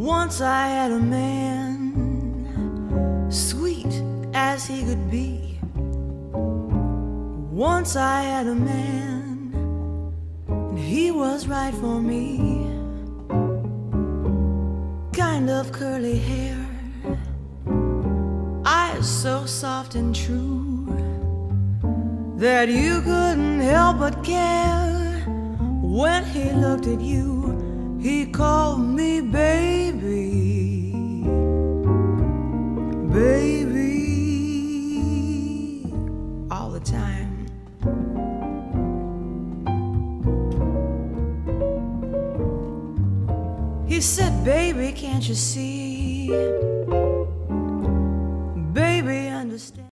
Once I had a man, sweet as he could be. Once I had a man, and he was right for me. Kind of curly hair, eyes so soft and true that you couldn't help but care. When he looked at you, he called me baby, baby, all the time. He said, baby, can't you see? Baby, understand.